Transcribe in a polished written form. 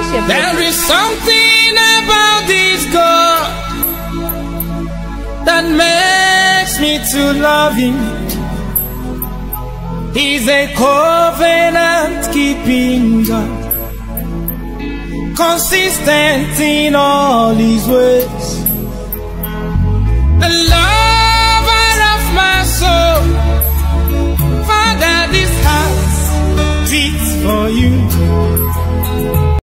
There is something about this God that makes me to love Him. He's a covenant-keeping God, consistent in all His ways. The